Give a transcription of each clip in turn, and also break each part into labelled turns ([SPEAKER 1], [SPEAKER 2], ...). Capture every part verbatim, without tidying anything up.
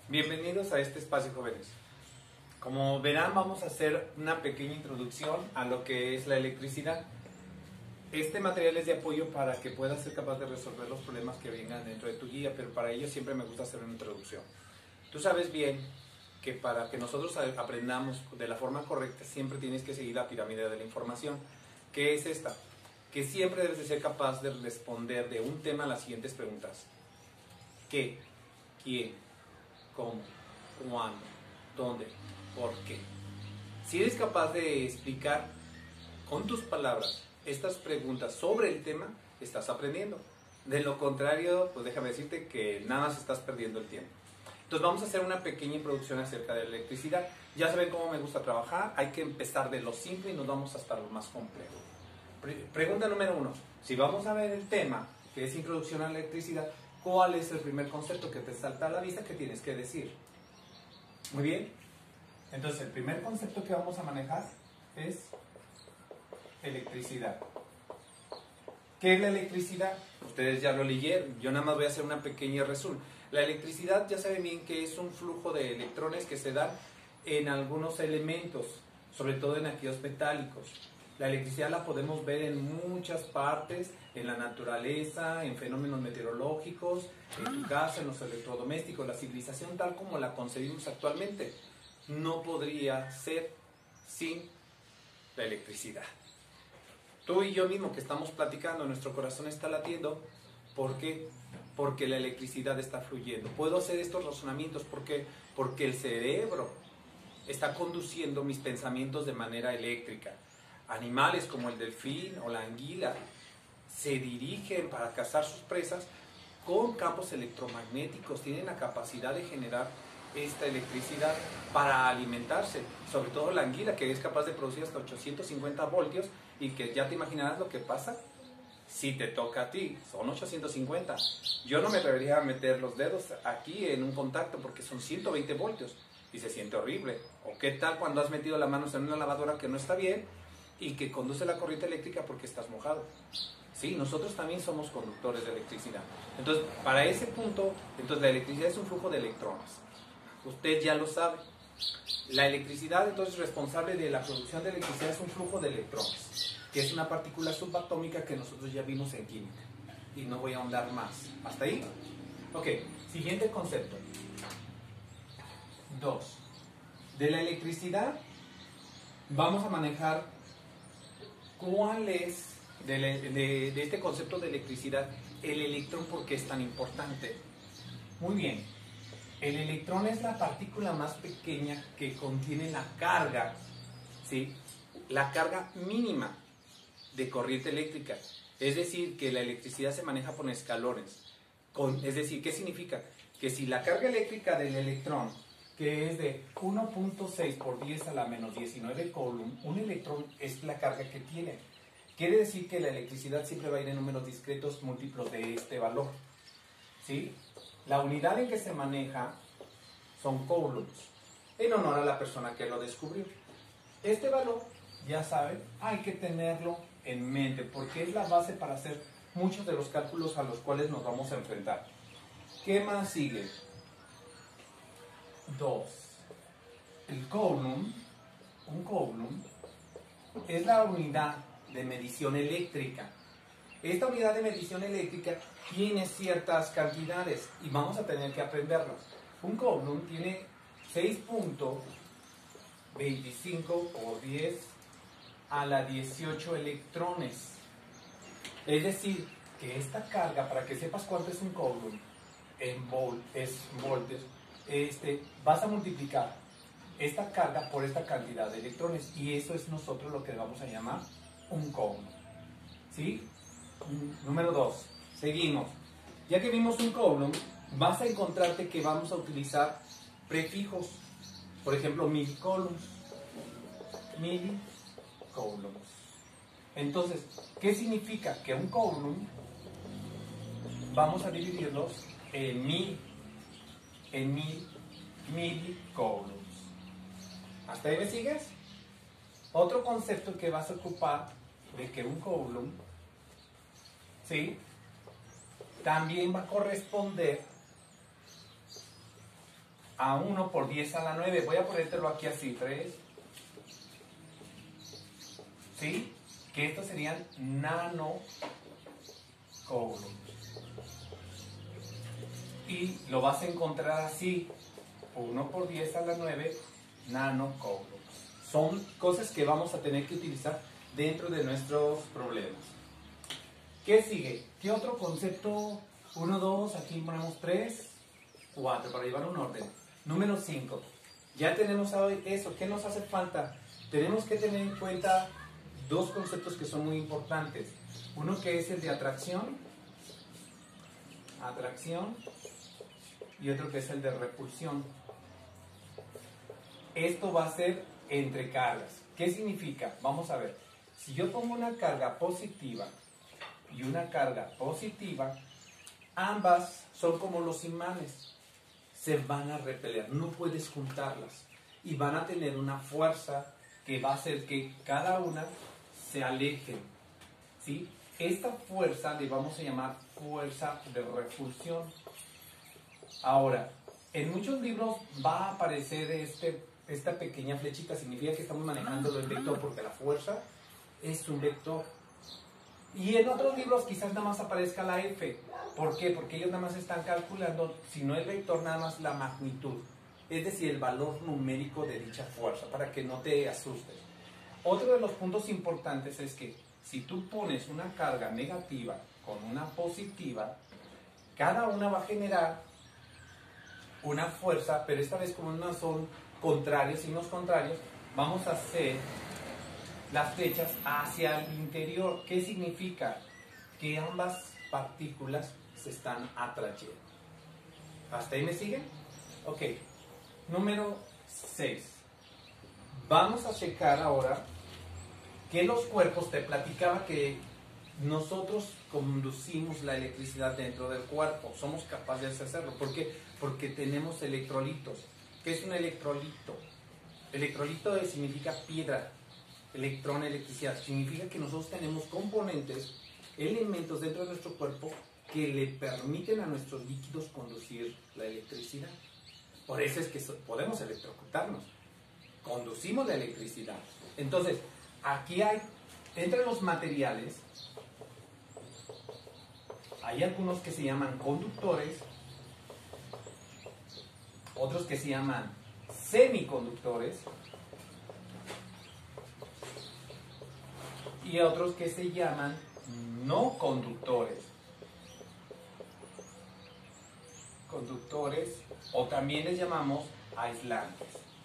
[SPEAKER 1] Bienvenidos a este espacio, jóvenes. Como verán, vamos a hacer una pequeña introducción a lo que es la electricidad. Este material es de apoyo para que puedas ser capaz de resolver los problemas que vengan dentro de tu guía, pero para ello siempre me gusta hacer una introducción. Tú sabes bien que para que nosotros aprendamos de la forma correcta siempre tienes que seguir la pirámide de la información. ¿Qué es esta? Que siempre debes de ser capaz de responder de un tema a las siguientes preguntas. ¿Qué? ¿Quién? ¿Cómo? ¿Cuándo? ¿Dónde? ¿Por qué? Si eres capaz de explicar con tus palabras estas preguntas sobre el tema, estás aprendiendo. De lo contrario, pues déjame decirte que nada más estás perdiendo el tiempo. Entonces vamos a hacer una pequeña introducción acerca de la electricidad. Ya saben cómo me gusta trabajar, hay que empezar de lo simple y nos vamos hasta lo más complejo. Pre pregunta número uno, si vamos a ver el tema, que es introducción a la electricidad, ¿cuál es el primer concepto que te salta a la vista que tienes que decir? Muy bien, entonces el primer concepto que vamos a manejar es electricidad. ¿Qué es la electricidad? Ustedes ya lo leyeron, yo nada más voy a hacer una pequeña resumen. La electricidad ya saben bien que es un flujo de electrones que se dan en algunos elementos, sobre todo en aquellos metálicos. La electricidad la podemos ver en muchas partes, en la naturaleza, en fenómenos meteorológicos, en tu casa, en los electrodomésticos. La civilización tal como la concebimos actualmente no podría ser sin la electricidad. Tú y yo mismo que estamos platicando, nuestro corazón está latiendo. ¿Por qué? Porque la electricidad está fluyendo. Puedo hacer estos razonamientos porque, porque el cerebro está conduciendo mis pensamientos de manera eléctrica. Animales como el delfín o la anguila se dirigen para cazar sus presas con campos electromagnéticos. Tienen la capacidad de generar esta electricidad para alimentarse. Sobre todo la anguila, que es capaz de producir hasta ochocientos cincuenta voltios, y que ya te imaginarás lo que pasa si te toca a ti. Son ochocientos cincuenta. Yo no me atrevería a meter los dedos aquí en un contacto porque son ciento veinte voltios y se siente horrible. ¿O qué tal cuando has metido las manos en una lavadora que no está bien y que conduce la corriente eléctrica porque estás mojado? Sí, nosotros también somos conductores de electricidad. Entonces, para ese punto, entonces la electricidad es un flujo de electrones. Usted ya lo sabe. La electricidad, entonces, responsable de la producción de electricidad es un flujo de electrones, que es una partícula subatómica que nosotros ya vimos en química. Y no voy a ahondar más. ¿Hasta ahí? Ok, siguiente concepto. Dos. De la electricidad vamos a manejar cuál es, de, de, de este concepto de electricidad, el electrón, ¿por qué es tan importante? Muy bien, el electrón es la partícula más pequeña que contiene la carga, ¿sí? La carga mínima de corriente eléctrica. Es decir, que la electricidad se maneja por escalones. Con, es decir, ¿qué significa? Que si la carga eléctrica del electrón, que es de uno punto seis por diez a la menos diecinueve coulomb, un electrón es la carga que tiene. Quiere decir que la electricidad siempre va a ir en números discretos múltiplos de este valor. ¿Sí? La unidad en que se maneja son coulombs, en honor a la persona que lo descubrió. Este valor, ya saben, hay que tenerlo en mente, porque es la base para hacer muchos de los cálculos a los cuales nos vamos a enfrentar. ¿Qué más sigue? Dos. El coulomb, un coulomb, es la unidad de medición eléctrica. Esta unidad de medición eléctrica tiene ciertas cantidades y vamos a tener que aprenderlas. Un coulomb tiene seis punto veinticinco por diez a la dieciocho electrones. Es decir, que esta carga, para que sepas cuánto es un coulomb en volt, es voltios, este, vas a multiplicar esta carga por esta cantidad de electrones y eso es nosotros lo que vamos a llamar un coulomb. ¿Sí? Número dos. Seguimos. Ya que vimos un coulomb, vas a encontrarte que vamos a utilizar prefijos. Por ejemplo, milicoulombs. Milicoulombs. Entonces, ¿qué significa? Que un coulomb vamos a dividirlos en mil, en mil milicoulombs. ¿Hasta ahí me sigues? Otro concepto que vas a ocupar de que un coulomb, ¿sí?, también va a corresponder a uno por diez a la nueve. Voy a ponértelo aquí así, tres. ¿Sí? Que estos serían nanocoulombs. Y lo vas a encontrar así, uno por diez a la nueve nanocoulombs. Son cosas que vamos a tener que utilizar dentro de nuestros problemas. ¿Qué sigue? ¿Qué otro concepto? uno, dos, aquí ponemos tres, cuatro, para llevar un orden. Número cinco. Ya tenemos hoy eso. ¿Qué nos hace falta? Tenemos que tener en cuenta dos conceptos que son muy importantes. Uno que es el de atracción, atracción, y otro que es el de repulsión. Esto va a ser entre cargas. ¿Qué significa? Vamos a ver. Si yo pongo una carga positiva y una carga positiva, ambas son como los imanes. Se van a repeler, no puedes juntarlas. Y van a tener una fuerza que va a hacer que cada una se alejen. ¿Sí? Esta fuerza le vamos a llamar fuerza de repulsión. Ahora, en muchos libros va a aparecer este, esta pequeña flechita, significa que estamos manejando el vector, porque la fuerza es un vector. Y en otros libros quizás nada más aparezca la F. ¿Por qué? Porque ellos nada más están calculando, si no el vector, nada más la magnitud. Es decir, el valor numérico de dicha fuerza, para que no te asustes. Otro de los puntos importantes es que si tú pones una carga negativa con una positiva, cada una va a generar una fuerza, pero esta vez como no son contrarios, signos contrarios, vamos a hacer las flechas hacia el interior. ¿Qué significa? Que ambas partículas se están atrayendo. ¿Hasta ahí me siguen? Ok. Número seis. Vamos a checar ahora que los cuerpos, te platicaba que nosotros conducimos la electricidad dentro del cuerpo, somos capaces de hacerlo. ¿Por qué? Porque tenemos electrolitos. ¿Qué es un electrolito? Electrolito significa piedra, electrón, electricidad. Significa que nosotros tenemos componentes, elementos dentro de nuestro cuerpo que le permiten a nuestros líquidos conducir la electricidad. Por eso es que podemos electrocutarnos, conducimos la electricidad. Entonces, aquí hay, entre los materiales, hay algunos que se llaman conductores, otros que se llaman semiconductores y otros que se llaman no conductores. Conductores, o también les llamamos aislantes.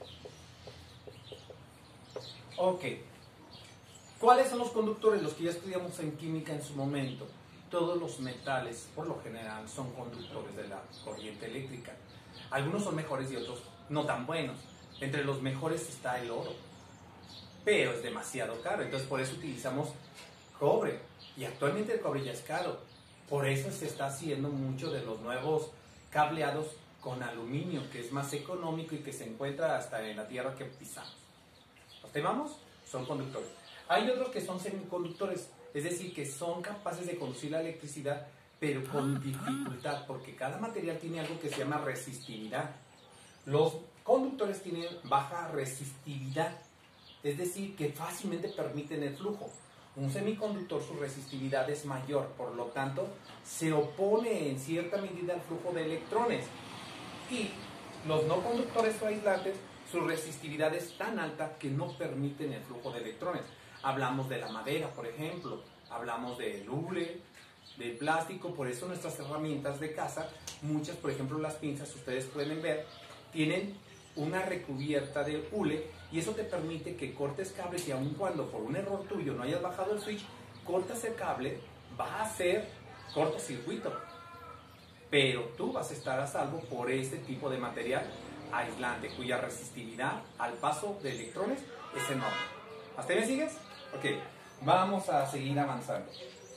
[SPEAKER 1] Ok. ¿Cuáles son los conductores? Los que ya estudiamos en química en su momento. Todos los metales, por lo general, son conductores de la corriente eléctrica. Algunos son mejores y otros no tan buenos. Entre los mejores está el oro, pero es demasiado caro. Entonces, por eso utilizamos cobre. Y actualmente el cobre ya es caro. Por eso se está haciendo mucho de los nuevos cableados con aluminio, que es más económico y que se encuentra hasta en la tierra que pisamos. ¿Los temamos? Son conductores. Hay otros que son semiconductores, es decir, que son capaces de conducir la electricidad, pero con dificultad, porque cada material tiene algo que se llama resistividad. Los conductores tienen baja resistividad, es decir, que fácilmente permiten el flujo. Un semiconductor, su resistividad es mayor, por lo tanto, se opone en cierta medida al flujo de electrones. Y los no conductores o aislantes, su resistividad es tan alta que no permiten el flujo de electrones. Hablamos de la madera, por ejemplo, hablamos del hule, del plástico. Por eso nuestras herramientas de casa, muchas, por ejemplo las pinzas, ustedes pueden ver, tienen una recubierta de hule, y eso te permite que cortes cables, y aun cuando por un error tuyo no hayas bajado el switch, cortas el cable, va a hacer cortocircuito, pero tú vas a estar a salvo por este tipo de material aislante, cuya resistividad al paso de electrones es enorme. ¿Hasta ahí me sigues? Ok, vamos a seguir avanzando.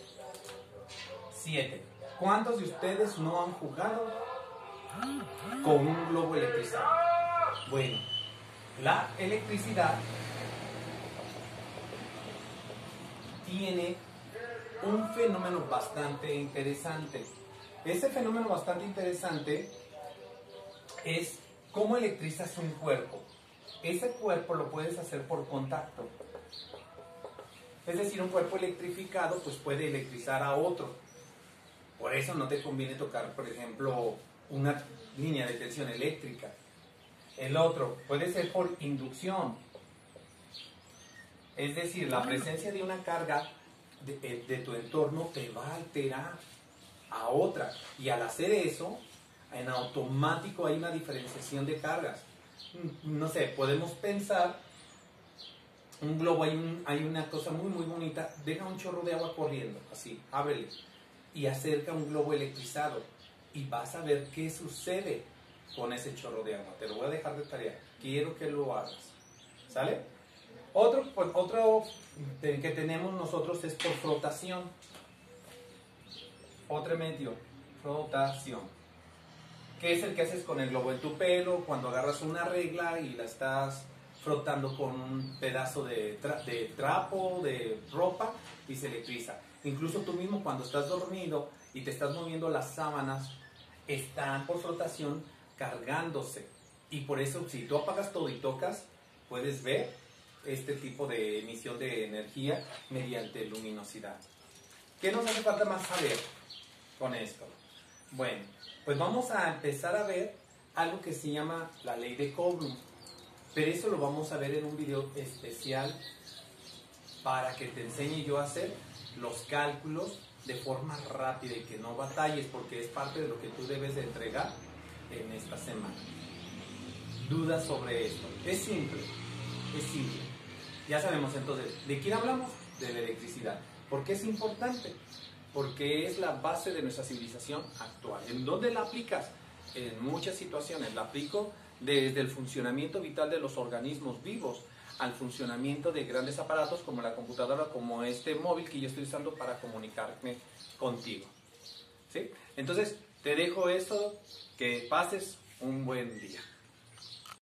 [SPEAKER 1] siete. ¿Cuántos de ustedes no han jugado con un globo electrizado? Bueno, la electricidad tiene un fenómeno bastante interesante. Ese fenómeno bastante interesante es ¿Cómo electrizas un cuerpo? Ese cuerpo lo puedes hacer por contacto. Es decir, un cuerpo electrificado pues puede electrizar a otro. Por eso no te conviene tocar, por ejemplo, una línea de tensión eléctrica. El otro puede ser por inducción. Es decir, la presencia de una carga de, de tu entorno te va a alterar a otra. Y al hacer eso, en automático hay una diferenciación de cargas. No sé, podemos pensar, un globo, hay, un, hay una cosa muy muy bonita, deja un chorro de agua corriendo, así, ábrele, y acerca un globo electrizado, y vas a ver qué sucede con ese chorro de agua. Te lo voy a dejar de tarea, quiero que lo hagas, ¿sale? Otro, pues, otro que tenemos nosotros es por frotación. Otro medio, frotación, que es el que haces con el globo en tu pelo, cuando agarras una regla y la estás frotando con un pedazo de, tra de trapo, de ropa, y se electriza. Incluso tú mismo cuando estás dormido y te estás moviendo, las sábanas están por frotación cargándose. Y por eso si tú apagas todo y tocas, puedes ver este tipo de emisión de energía mediante luminosidad. ¿Qué nos hace falta más saber con esto? Bueno, pues vamos a empezar a ver algo que se llama la ley de Coulomb. Pero eso lo vamos a ver en un video especial para que te enseñe yo a hacer los cálculos de forma rápida y que no batalles, porque es parte de lo que tú debes de entregar en esta semana. ¿Dudas sobre esto? Es simple, es simple. Ya sabemos entonces, ¿de quién hablamos? De la electricidad. ¿Por qué es importante? Porque es la base de nuestra civilización actual. ¿En dónde la aplicas? En muchas situaciones. La aplico desde el funcionamiento vital de los organismos vivos al funcionamiento de grandes aparatos como la computadora, como este móvil que yo estoy usando para comunicarme contigo. ¿Sí? Entonces, te dejo eso, que pases un buen día.